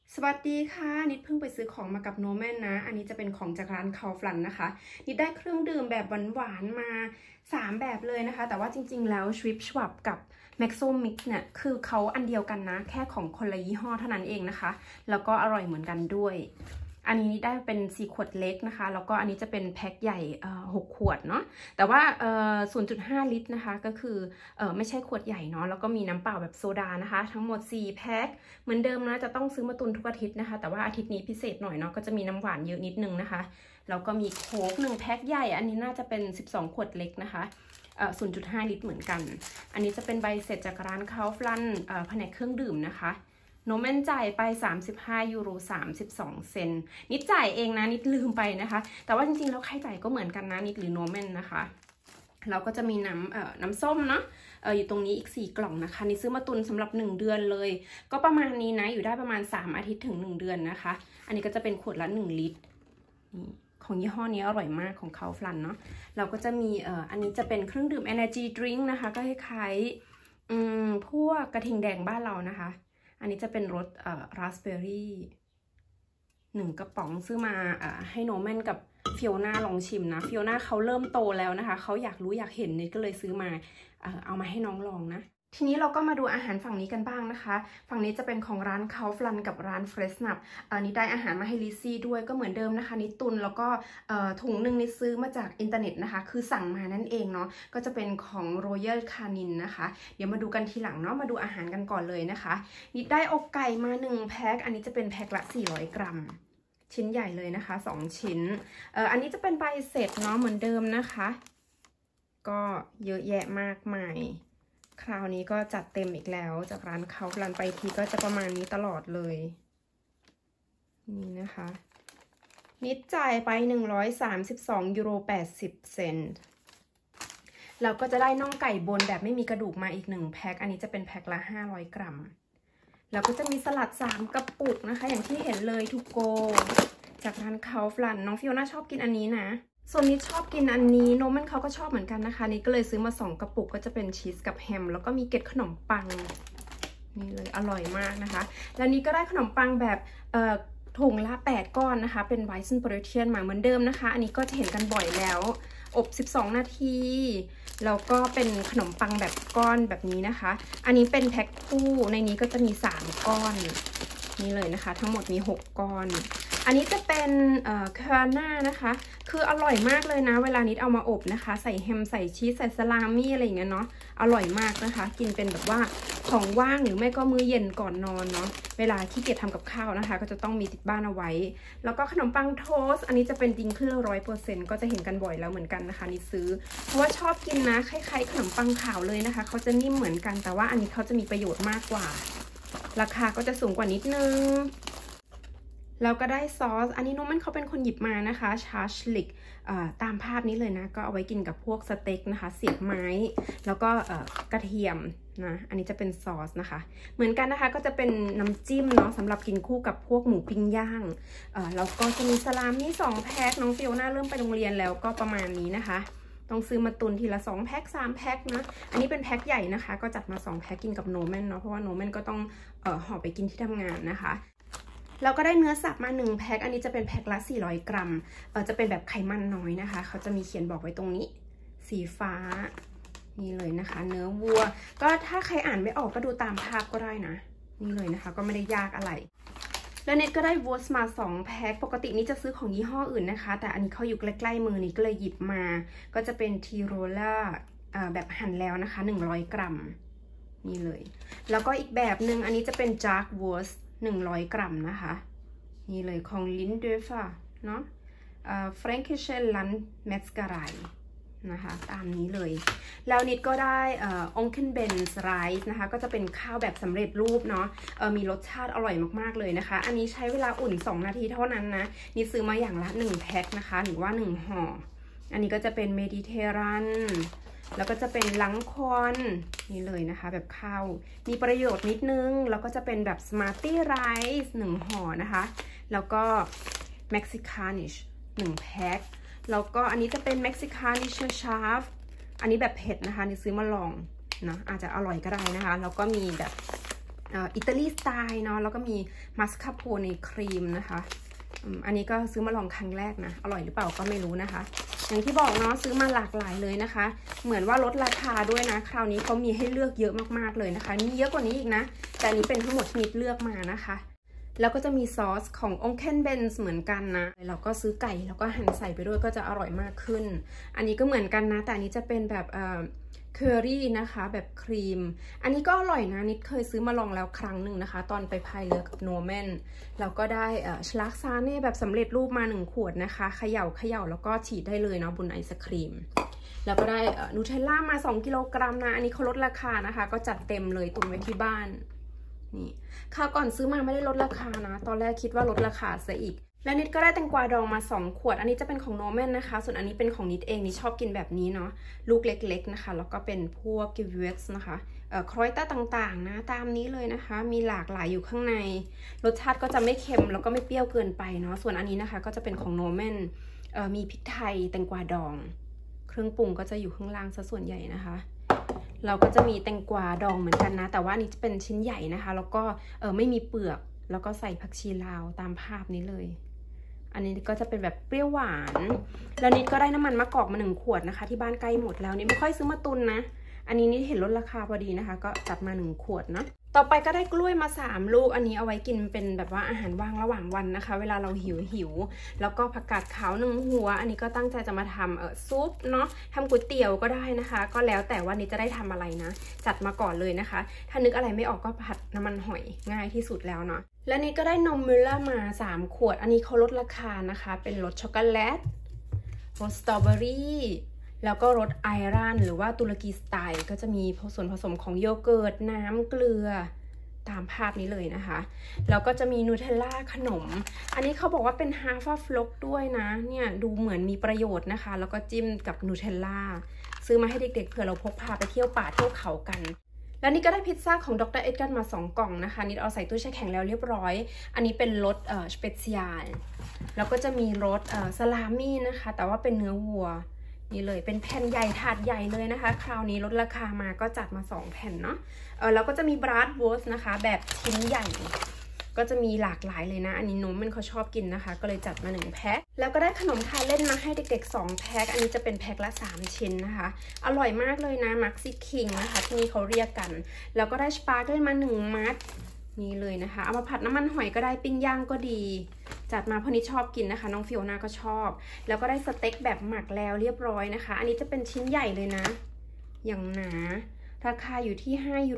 สวัสดีค่ะนิดเพิ่งไปซื้อของมากับโนแมนนะอันนี้จะเป็นของจากร้านคาฟลันนะคะนิดได้เครื่องดื่มแบบหวานๆมา3แบบเลยนะคะแต่ว่าจริงๆแล้วชวิปชวับกับแม็กโซมิกเนี่ยคือเขาอันเดียวกันนะแค่ของคนละยี่ห้อเท่านั้นเองนะคะแล้วก็อร่อยเหมือนกันด้วยอันนี้ได้เป็น4 ขวดเล็กนะคะแล้วก็อันนี้จะเป็นแพ็คใหญ่6 ขวดเนาะแต่ว่า0.5 ลิตรนะคะก็คือไม่ใช่ขวดใหญ่เนาะแล้วก็มีน้ำเปล่าแบบโซดานะคะทั้งหมด4 แพ็คเหมือนเดิมนะจะต้องซื้อมาตุนทุกอาทิตย์นะคะแต่ว่าอาทิตย์นี้พิเศษหน่อยเนาะก็จะมีน้ำหวานเยอะนิดนึงนะคะแล้วก็มีโค้ก1 แพ็คใหญ่อันนี้น่าจะเป็น12 ขวดเล็กนะคะ0.5 ลิตรเหมือนกันอันนี้จะเป็นใบเสร็จจากร้านคาฟลันแผนกเครื่องดื่มนะคะโนแมนจ่ายไป35 ยูโร 32 เซนต์นิดจ่ายเองนะนิดลืมไปนะคะแต่ว่าจริงๆแล้วใครจ่ายก็เหมือนกันนะนิดหรือโนแมนนะคะเราก็จะมีน้ำส้มเนาะอยู่ตรงนี้อีก4 กล่องนะคะนี่ซื้อมาตุนสำหรับ1 เดือนเลยก็ประมาณนี้นะอยู่ได้ประมาณ3 อาทิตย์ถึง1 เดือนนะคะอันนี้ก็จะเป็นขวดละ1 ลิตรของยี่ห้อนี้อร่อยมากของคาฟลันเนาะเราก็จะมีอันนี้จะเป็นเครื่องดื่ม Energy Drink นะคะก็คล้ายๆพวกกระทิงแดงบ้านเรานะคะอันนี้จะเป็นรสราสเบอร์รี่1 กระป๋องซื้อมาให้โนแมนกับฟิโอน่าลองชิมนะฟิโอน่าเขาเริ่มโตแล้วนะคะเขาอยากรู้อยากเห็นนี่ก็เลยซื้อมาเอามาให้น้องลองนะทีนี้เราก็มาดูอาหารฝั่งนี้กันบ้างนะคะฝั่งนี้จะเป็นของร้านคาฟลันกับร้านเฟรชนับนี่ได้อาหารมาให้ลิซี่ด้วยก็เหมือนเดิมนะคะนิดตุนแล้วก็ถุงหนึ่งนิดซื้อมาจากอินเทอร์เน็ตนะคะคือสั่งมานั่นเองเนาะก็จะเป็นของ Royal Canin นะคะเดี๋ยวมาดูกันทีหลังเนาะมาดูอาหารกันก่อนเลยนะคะนิดได้อกไก่มา1 แพ็คอันนี้จะเป็นแพ็คละ400 กรัมชิ้นใหญ่เลยนะคะ2 ชิ้นอันนี้จะเป็นใบเสร็จเนาะเหมือนเดิมนะคะก็เยอะแยะมากมายคราวนี้ก็จัดเต็มอีกแล้วจากร้านเขาร้านไปทีก็จะประมาณนี้ตลอดเลยนี่นะคะนิดจ่ายไป132 ยูโร 80 เซนต์เราก็จะได้น่องไก่บนแบบไม่มีกระดูกมาอีก1 แพ็คอันนี้จะเป็นแพ็คละ500 กรัมแล้วก็จะมีสลัด3 กระปุกนะคะอย่างที่เห็นเลยทูโกจากร้านคาฟลันน้องฟิโอน่าชอบกินอันนี้นะส่วนนี้ชอบกินอันนี้โนมันเขาก็ชอบเหมือนกันนะคะนี่ก็เลยซื้อมา2 กระปุกก็จะเป็นชีสกับแฮมแล้วก็มีเกล็ดขนมปังนี่เลยอร่อยมากนะคะแล้วนี้ก็ได้ขนมปังแบบถุงละ8 ก้อนนะคะเป็นไวซ์เซนโปรเทียนมาเหมือนเดิมนะคะอันนี้ก็จะเห็นกันบ่อยแล้วอบ12 นาทีแล้วก็เป็นขนมปังแบบก้อนแบบนี้นะคะอันนี้เป็นแพ็คคู่ในนี้ก็จะมี3 ก้อนนี่เลยนะคะทั้งหมดมี6 ก้อนอันนี้จะเป็นคาน่านะคะคืออร่อยมากเลยนะเวลานิดเอามาอบนะคะใส่แฮมใส่ชีสใส่สลามี่อะไรอย่างเงี้ยเนาะอร่อยมากนะคะกินเป็นแบบว่าของว่างหรือไม่ก็มื้อเย็นก่อนนอนเนาะเวลาขี้เกียจทำกับข้าวนะคะก็จะต้องมีติดบ้านเอาไว้แล้วก็ขนมปังโทสต์อันนี้จะเป็นดิงเคอร์100%ก็จะเห็นกันบ่อยแล้วเหมือนกันนะคะนี่ซื้อเพราะว่าชอบกินนะคล้ายๆขนมปังขาวเลยนะคะเขาจะนิ่มเหมือนกันแต่ว่าอันนี้เขาจะมีประโยชน์มากกว่าราคาก็จะสูงกว่านิดนึงแล้วก็ได้ซอสอันนี้โนมันเขาเป็นคนหยิบมานะคะชาร์ชลิกตามภาพนี้เลยนะก็เอาไว้กินกับพวกสเต็กนะคะเสียบไม้แล้วก็กระเทียมนะอันนี้จะเป็นซอสนะคะเหมือนกันนะคะก็จะเป็นน้ำจิ้มเนาะสำหรับกินคู่กับพวกหมูปิ้งย่างแล้วก็จะมีสลามี่2 แพ็คน้องฟิโอน่าเริ่มไปโรงเรียนแล้วก็ประมาณนี้นะคะต้องซื้อมาตุนทีละ2 แพ็ค3 แพ็คนะอันนี้เป็นแพ็คใหญ่นะคะก็จัดมา2 แพ็คกินกับโนแมนเนาะเพราะว่าโนแมนก็ต้องห่อไปกินที่ทำงานนะคะเราก็ได้เนื้อสับมา1 แพ็คอันนี้จะเป็นแพ็คละ400 กรัมจะเป็นแบบไขมันน้อยนะคะเขาจะมีเขียนบอกไว้ตรงนี้สีฟ้านี่เลยนะคะเนื้อวัวก็ถ้าใครอ่านไม่ออกก็ดูตามภาพก็ได้นะนี่เลยนะคะก็ไม่ได้ยากอะไรแล้วเน็ตก็ได้วอสมา2 แพ็คปกตินี้จะซื้อของยี่ห้ออื่นนะคะแต่อันนี้เขาอยู่ใกล้ๆมือนี้ก็เลยหยิบมาก็จะเป็นทีโรล่าแบบหั่นแล้วนะคะ100 กรัมนี่เลยแล้วก็อีกแบบหนึ่งอันนี้จะเป็นจาร์กวอส100 กรัมนะคะนี่เลยของลินเดฟะเนาะแฟรงกิเชลลันเมสการายนะคะตามนี้เลยแล้วนิดก็ได้องเคิลเบนส์ไรซ์นะคะก็จะเป็นข้าวแบบสำเร็จรูปเนาะมีรสชาติอร่อยมากๆเลยนะคะอันนี้ใช้เวลาอุ่น2 นาทีเท่านั้นนะนิดซื้อมาอย่างละ1 แพ็คนะคะหรือว่า1 ห่ออันนี้ก็จะเป็นเมดิเตอร์รันแล้วก็จะเป็นลังคอนนี่เลยนะคะแบบข้าวมีประโยชน์นิดนึงแล้วก็จะเป็นแบบสมาร์ตี้ไรซ์1 ห่อนะคะแล้วก็เม็กซิคานิช1 แพ็คแล้วก็อันนี้จะเป็นเม็กซิคานิชชาร์ฟอันนี้แบบเผ็ดนะคะนี่ซื้อมาลองนะอาจจะอร่อยก็ได้นะคะแล้วก็มีแบบอิตาลีสไตล์เนาะแล้วก็มีมัสคาโปเนครีมนะคะอันนี้ก็ซื้อมาลองครั้งแรกนะอร่อยหรือเปล่าก็ไม่รู้นะคะอย่างที่บอกเนาะซื้อมาหลากหลายเลยนะคะเหมือนว่าลดราคาด้วยนะคราวนี้เขามีให้เลือกเยอะมากๆเลยนะคะนี่เยอะกว่านี้อีกนะแต่อันนี้เป็นทั้งหมดที่นิดเลือกมานะคะแล้วก็จะมีซอสขององเคนเบนส์เหมือนกันนะเราก็ซื้อไก่แล้วก็หั่นใส่ไปด้วยก็จะอร่อยมากขึ้นอันนี้ก็เหมือนกันนะแต่อันนี้จะเป็นแบบเคอรี่นะคะแบบครีมอันนี้ก็อร่อยนะนิดเคยซื้อมาลองแล้วครั้งหนึ่งนะคะตอนไปพายเรือกับโนแมนเราก็ได้ชลักซาเน่แบบสำเร็จรูปมา1 ขวดนะคะเขย่าแล้วก็ฉีดได้เลยเนาะบนไอศครีมแล้วก็ได้นูเทลล่ามา2 กิโลกรัมนะอันนี้เขาลดราคานะคะก็จัดเต็มเลยตุนไว้ที่บ้านนี่ค่าก่อนซื้อมาไม่ได้ลดราคานะตอนแรกคิดว่าลดราคาซะอีกและนิดก็ได้แตงกวาดองมา2 ขวดอันนี้จะเป็นของโนแมนนะคะส่วนอันนี้เป็นของนิดเองนิดชอบกินแบบนี้เนาะลูกเล็กๆนะคะแล้วก็เป็นพวกกิเวสนะคะครอยต้าต่างๆนะตามนี้เลยนะคะมีหลากหลายอยู่ข้างในรสชาติก็จะไม่เค็มแล้วก็ไม่เปรี้ยวเกินไปเนาะส่วนอันนี้นะคะก็จะเป็นของโนแมนมีพริกไทยแตงกวาดองเครื่องปรุงก็จะอยู่ข้างล่างซะส่วนใหญ่นะคะเราก็จะมีแตงกวาดองเหมือนกันนะแต่ว่านี่จะเป็นชิ้นใหญ่นะคะแล้วก็ไม่มีเปลือกแล้วก็ใส่ผักชีลาวตามภาพนี้เลยอันนี้ก็จะเป็นแบบเปรี้ยวหวานแล้วนิดก็ได้น้ำมันมะกอกมา1 ขวดนะคะที่บ้านใกล้หมดแล้วนิดไม่ค่อยซื้อมาตุนนะอันนี้นิดเห็นลดราคาพอดีนะคะก็จัดมา1 ขวดนะต่อไปก็ได้กล้วยมา3 ลูกอันนี้เอาไว้กินเป็นแบบว่าอาหารว่างระหว่างวันนะคะเวลาเราหิวแล้วก็ผักกาดขาว1 หัวอันนี้ก็ตั้งใจจะมาทำซุปเนาะทำก๋วยเตี๋ยวก็ได้นะคะก็แล้วแต่ว่านิดจะได้ทำอะไรนะจัดมาก่อนเลยนะคะถ้านึกอะไรไม่ออกก็ผัดน้ำมันหอยง่ายที่สุดแล้วเนาะและนี่ก็ได้นมมิลล่ามา3 ขวดอันนี้เขาลดราคานะคะเป็นรสช็อกโกแลตรสสตรอเบอรี่แล้วก็รสไอรันหรือว่าตุรกีสไตล์ก็จะมีส่วนผสมของโยเกิร์ตน้ำเกลือตามภาพนี้เลยนะคะแล้วก็จะมีนูเทลล่าขนมอันนี้เขาบอกว่าเป็นฮาฟาฟลอกด้วยนะเนี่ยดูเหมือนมีประโยชน์นะคะแล้วก็จิ้มกับนูเทลล่าซื้อมาให้เด็กๆเผื่อเราพกพาไปเที่ยวป่าเที่ยวเขากันแล้วนี่ก็ได้พิซซ่าของดร.เอ็ดการ์มา2 กล่องนะคะนิดเอาใส่ตู้แช่แข็งแล้วเรียบร้อยอันนี้เป็นรสสเปเชียลแล้วก็จะมีรสซาลามี่นะคะแต่ว่าเป็นเนื้อวัวนี่เลยเป็นแผ่นใหญ่ถาดใหญ่เลยนะคะคราวนี้ลดราคามาก็จัดมา2 แผ่นเนาะแล้วก็จะมีบรัดวอสนะคะแบบชิ้นใหญ่ก็จะมีหลากหลายเลยนะอันนี้นมมันเขาชอบกินนะคะก็เลยจัดมา1 แพ็คแล้วก็ได้ขนมทานเล่นมาให้เด็กๆ2 แพ็คอันนี้จะเป็นแพ็คละ3 ชิ้นนะคะอร่อยมากเลยนะมักซิคิงนะคะที่นี่เขาเรียกกันแล้วก็ได้สปาร์เกิลมา1 มัดนี่เลยนะคะเอามาผัดน้ำมันหอยก็ได้ปิ้งย่างก็ดีจัดมาเพราะนี้ชอบกินนะคะน้องฟิโอน่าก็ชอบแล้วก็ได้สเต็กแบบหมักแล้วเรียบร้อยนะคะอันนี้จะเป็นชิ้นใหญ่เลยนะอย่างหนาราคาอยู่ที่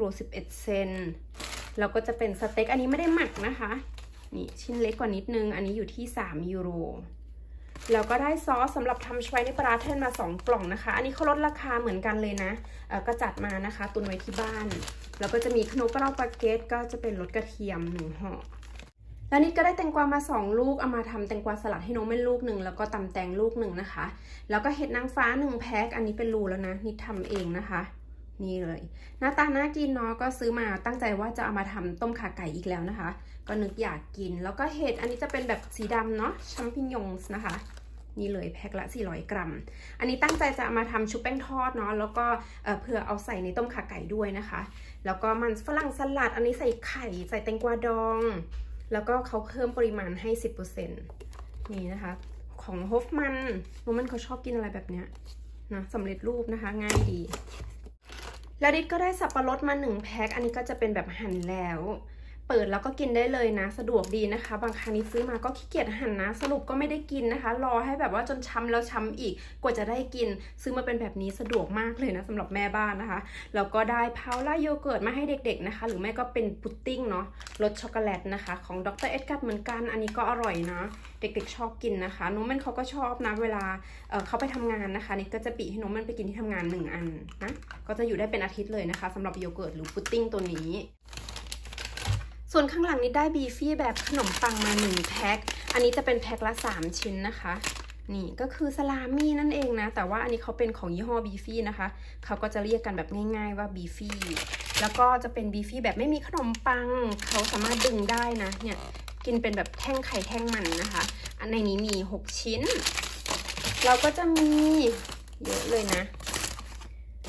5.11 ยูโรแล้วก็จะเป็นสเต็กอันนี้ไม่ได้หมักนะคะนี่ชิ้นเล็กกว่านิดนึงอันนี้อยู่ที่3 ยูโรแล้วก็ได้ซอสสำหรับทำชไวน์ปลาเทนมา2 กล่องนะคะอันนี้เขาลดราคาเหมือนกันเลยนะก็จัดมานะคะตุนไว้ที่บ้านแล้วก็จะมีขนมปังปาเกตก็จะเป็นรสกระเทียม1 ห่อแล้วนี่ก็ได้แตงกวามา2 ลูกเอามาทำแตงกวาสลัดให้น้องเป็นลูก1แล้วก็ตำแตงลูก1นะคะแล้วก็เห็ดนางฟ้า1 แพ็คอันนี้เป็นรูแล้วนะนี่ทำเองนะคะนี่เลยหน้าตาน่ากินเนาะก็ซื้อมาตั้งใจว่าจะเอามาทำต้มข่าไก่อีกแล้วนะคะก็นึกอยากกินแล้วก็เห็ดอันนี้จะเป็นแบบสีดำเนาะแชมปิญองส์นะคะนี่เลยแพ็คละ400 กรัมอันนี้ตั้งใจจะเอามาทำชุบแป้งทอดเนาะแล้วก็เผื่อเอาใส่ในต้มข่าไก่ด้วยนะคะแล้วก็มันฝรั่งสลัดอันนี้ใส่ไข่ใส่แตงกวาดองแล้วก็เขาเพิ่มปริมาณให้ 10% นี่นะคะของฮอฟมันเขาชอบกินอะไรแบบเนี้ยนะสำเร็จรูปนะคะง่ายดีแล้วดิดก็ได้สับปะรดมา1 แพ็คอันนี้ก็จะเป็นแบบหั่นแล้วเปิดแล้วก็กินได้เลยนะสะดวกดีนะคะบางครั้งนี้ซื้อมาก็ขี้เกียจหั่นนะสรุปก็ไม่ได้กินนะคะรอให้แบบว่าจนช้ำแล้วช้ำอีกกว่าจะได้กินซื้อมาเป็นแบบนี้สะดวกมากเลยนะสำหรับแม่บ้านนะคะแล้วก็ได้พาวล่าโยเกิร์ตมาให้เด็กๆนะคะหรือไม่ก็เป็นพุดดิ้งเนาะรสช็อกโกแลตนะคะของดร.เอ็ดการ์เหมือนกันอันนี้ก็อร่อยนะเด็กๆชอบกินนะคะน้องมันเขาก็ชอบนะเวลาเขาไปทำงานนะคะนี่ก็จะปิให้น้องมันไปกินที่ทำงาน1 อันนะก็จะอยู่ได้เป็นอาทิตย์เลยนะคะสำหรับโยเกิร์ตหรือพุดดิ้งตัวนี้ส่วนข้างหลังนี้ได้บีฟี่แบบขนมปังมา1 แพ็คอันนี้จะเป็นแพ็คละ3 ชิ้นนะคะนี่ก็คือสลามี่นั่นเองนะแต่ว่าอันนี้เขาเป็นของยี่ห้อบีฟี่นะคะเขาก็จะเรียกกันแบบง่ายๆว่าบีฟี่แล้วก็จะเป็นบีฟี่แบบไม่มีขนมปังเขาสามารถดึงได้นะเนี่ยกินเป็นแบบแท่งไข่แท่งมันนะคะอันในนี้มี6 ชิ้นเราก็จะมีเยอะเลยนะ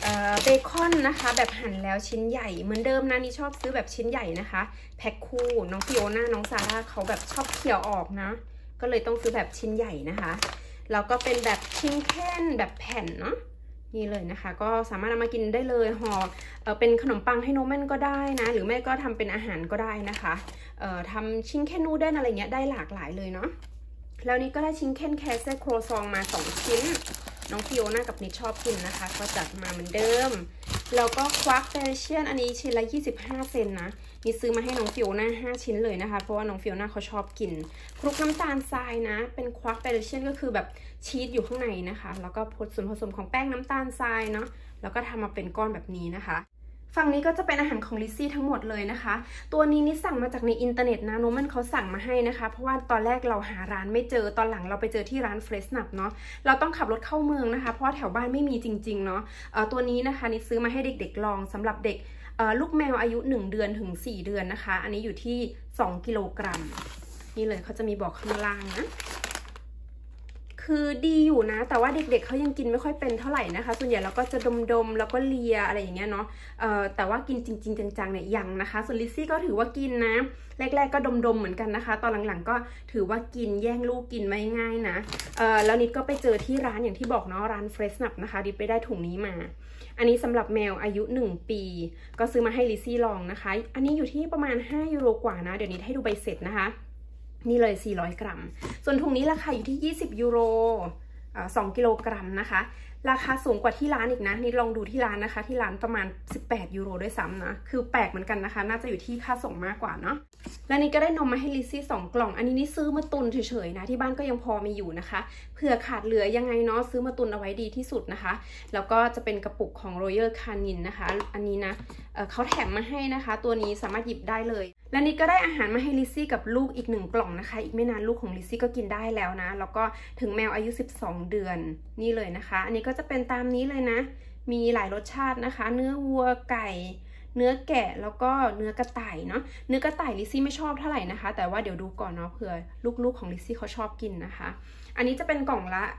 เบคอนนะคะแบบหั่นแล้วชิ้นใหญ่เหมือนเดิมนะนี่ชอบซื้อแบบชิ้นใหญ่นะคะแพ็คคู่น้องฟิโอน่าน้องซาร่าเขาแบบชอบเคี่ยวออกนะก็เลยต้องซื้อแบบชิ้นใหญ่นะคะแล้วก็เป็นแบบชิงเก้นแบบแผ่นเนาะนี่เลยนะคะก็สามารถเอามากินได้เลยห่อเป็นขนมปังให้โนแมนก็ได้นะหรือไม่ก็ทำเป็นอาหารก็ได้นะคะทำชิงเก้นนูเดิลอะไรเงี้ยได้หลากหลายเลยเนาะแล้วนี่ก็ได้ชิงเก้นแคสเซ่โครซองมา2ชิ้นน้องฟิโอน่ากับนิชชอบกินนะคะก็จัดมาเหมือนเดิมแล้วก็ควักเปเชียนอันนี้ชิ้นละ25 เซนนะนี่ซื้อมาให้น้องฟิโอน่า5 ชิ้นเลยนะคะเพราะว่าน้องฟิโอน่าเขาชอบกินคลุกน้ำตาลทรายนะเป็นควักเปเชียนก็คือแบบชีสอยู่ข้างในนะคะแล้วก็ส่วนผสมของแป้งน้ำตาลทรายเนาะแล้วก็ทำมาเป็นก้อนแบบนี้นะคะฝั่งนี้ก็จะเป็นอาหารของลิซซี่ทั้งหมดเลยนะคะตัวนี้นี่สั่งมาจากในอินเทอร์เน็ตนะโนมันเขาสั่งมาให้นะคะเพราะว่าตอนแรกเราหาร้านไม่เจอตอนหลังเราไปเจอที่ร้านเฟรชนับเนาะเราต้องขับรถเข้าเมืองนะคะเพราะว่าแถวบ้านไม่มีจริงๆเนาะตัวนี้นะคะนี่ซื้อมาให้เด็กๆลองสำหรับเด็กลูกแมวอายุ1 เดือนถึง4 เดือนนะคะอันนี้อยู่ที่2 กิโลกรัมนี่เลยเขาจะมีบอกข้างล่างนะคือดีอยู่นะแต่ว่าเด็กๆเขายังกินไม่ค่อยเป็นเท่าไหร่นะคะส่วนใหญ่เราก็จะดมๆแล้วก็เลียอะไรอย่างเงี้ยเนาะแต่ว่ากินจริงๆจังๆเนี่ยยังนะคะส่วนลิซซี่ก็ถือว่ากินนะแรกๆก็ดมๆเหมือนกันนะคะตอนหลังๆก็ถือว่ากินแย่งลูกกินไม่ง่ายนะแล้วนิดก็ไปเจอที่ร้านอย่างที่บอกเนาะร้านเฟรชนับนะคะดิไปได้ถุงนี้มาอันนี้สำหรับแมวอายุ1 ปีก็ซื้อมาให้ลิซซี่ลองนะคะอันนี้อยู่ที่ประมาณ5 ยูโรกว่านะเดี๋ยวนี้ให้ดูใบเสร็จนะคะนี่เลย400 กรัมส่วนถุงนี้ราคาอยู่ที่20 ยูโร2 กิโลกรัมนะคะราคาสูงกว่าที่ร้านอีกนะนี่ลองดูที่ร้านนะคะที่ร้านประมาณ18 ยูโรด้วยซ้ำนะคือแปลกเหมือนกันนะคะน่าจะอยู่ที่ค่าส่งมากกว่าเนาะแล้วนี่ก็ได้นมมาให้ลิซซี่2 กล่องอันนี้นี่ซื้อมาตุนเฉยๆนะที่บ้านก็ยังพอมีอยู่นะคะเผื่อขาดเหลือยังไงเนาะซื้อมาตุนเอาไว้ดีที่สุดนะคะแล้วก็จะเป็นกระปุกของ Royal Canin นะคะอันนี้นะเขาแถมมาให้นะคะตัวนี้สามารถหยิบได้เลยและนี่ก็ได้อาหารมาให้ลิซซี่กับลูกอีก1 กล่องนะคะอีกไม่นานลูกของลิซซี่ก็กินได้แล้วนะแล้วก็ถึงแมวอายุ12 เดือนนี่เลยนะคะอันนี้ก็จะเป็นตามนี้เลยนะมีหลายรสชาตินะคะเนื้อวัวไก่เนื้อแกะแล้วก็เนื้อกระต่ายเนาะเนื้อกระต่ายลิซซี่ไม่ชอบเท่าไหร่นะคะแต่ว่าเดี๋ยวดูก่อนเนาะเผื่อลูกๆของลิซซี่เขาชอบกินนะคะอันนี้จะเป็นกล่องละ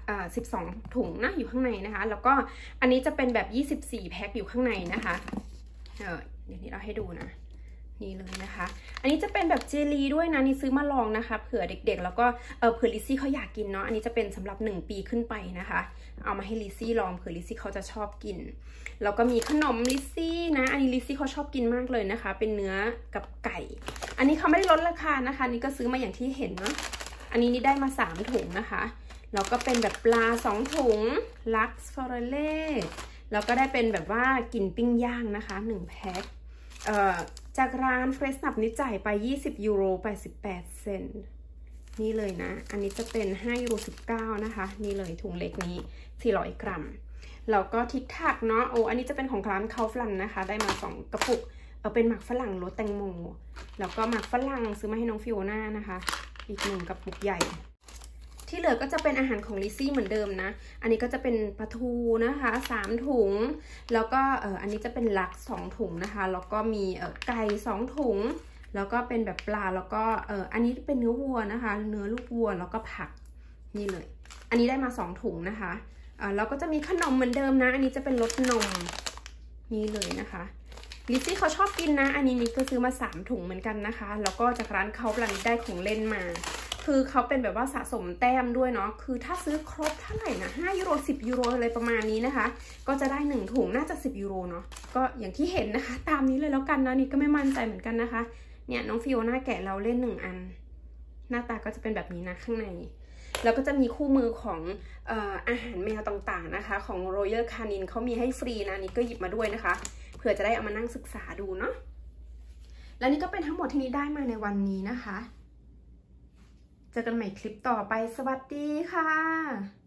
12 ถุงนะอยู่ข้างในนะคะแล้วก็อันนี้จะเป็นแบบ24 แพ็คอยู่ข้างในนะคะเดี๋ยวนี้เราให้ดูนะนี่เลยนะคะอันนี้จะเป็นแบบเจลลี่ด้วยนะนี่ซื้อมาลองนะคะเผื่อเด็กๆแล้วก็เผื่อลิซซี่เขาอยากกินเนาะอันนี้จะเป็นสำหรับ1 ปีขึ้นไปนะคะเอามาให้ลิซซี่ลองเผื่อลิซซี่เขาจะชอบกินแล้วก็มีขนมลิซซี่นะอันนี้ลิซซี่เขาชอบกินมากเลยนะคะเป็นเนื้อกับไก่อันนี้เขาไม่ได้ลดราคานะคะนี่ก็ซื้อมาอย่างที่เห็นเนาะอันนี้นี่ได้มา3 ถุงนะคะแล้วก็เป็นแบบปลา2 ถุงลักซ์ฟอร์เล่แล้วก็ได้เป็นแบบว่ากินปิ้งย่างนะคะ1 แพ็คจากร้านเฟรชนับนี่จ่ายไป20 ยูโร88 เซนต์นี่เลยนะอันนี้จะเป็น5 ยูโร19นะคะนี่เลยถุงเล็กนี้400 กรัมแล้วก็ทิกทักเนาะอันนี้จะเป็นของร้านเคาฟลันนะคะได้มา2 กระปุกเป็นหมักฝรั่งรสแตงโมแล้วก็หมักฝรั่งซื้อมาให้น้องฟิโอน่านะคะอีก1 กระปุกใหญ่ที่เหลือก็จะเป็นอาหารของลิซซี่เหมือนเดิมนะอันนี้ก็จะเป็นปลาทูนะคะ3 ถุงแล้วก็อันนี้จะเป็นลัก2 ถุงนะคะแล้วก็มีไก่2 ถุงแล้วก็เป็นแบบปลาแล้วก็อันนี้เป็นเนื้อวัวนะคะเนื้อลูกวัวแล้วก็ผักนี่เลยอันนี้ได้มา2 ถุงนะคะแล้วก็จะมีขนมเหมือนเดิมนะอันนี้จะเป็นรสนมนี่เลยนะคะลิซซี่เขาชอบกินนะอันนี้นิดก็ซื้อมา3 ถุงเหมือนกันนะคะแล้วก็จากร้านเขาหลังได้ของเล่นมาคือเขาเป็นแบบว่าสะสมแต้มด้วยเนาะคือถ้าซื้อครบเท่าไหร่นะ5 ยูโร10 ยูโรอะไรประมาณนี้นะคะก็จะได้1 ถุงน่าจะ10 ยูโรเนาะก็อย่างที่เห็นนะคะตามนี้เลยแล้วกันนะนี่ก็ไม่มั่นใจเหมือนกันนะคะเนี่ยน้องฟิโอน่าแกะเราเล่น1 อันหน้าตาก็จะเป็นแบบนี้นะข้างในแล้วก็จะมีคู่มือของอาหารแมวต่างๆนะคะของ Royal Canin เขามีให้ฟรีนะนี่ก็หยิบมาด้วยนะคะเผื่อจะได้เอามานั่งศึกษาดูเนาะแล้วนี่ก็เป็นทั้งหมดที่นี้ได้มาในวันนี้นะคะเจอกันใหม่คลิปต่อไปสวัสดีค่ะ